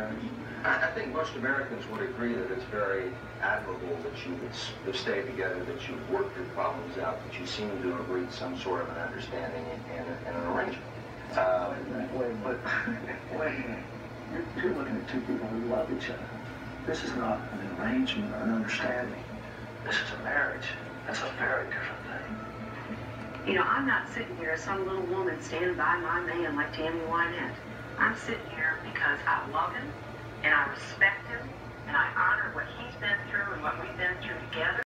marriage? I think most Americans would agree that it's very admirable that you would have stayed together, that you worked your problems out, that you seem to have reached some sort of an understanding and an arrangement. Wait a minute. You're looking at two people who love each other. This is not an arrangement or an understanding. This is a marriage. That's a very different thing. You know, I'm not sitting here as some little woman standing by my man like Tammy Wynette. I'm sitting here because I love him, and I respect him, and I honor what he's been through and what we've been through together.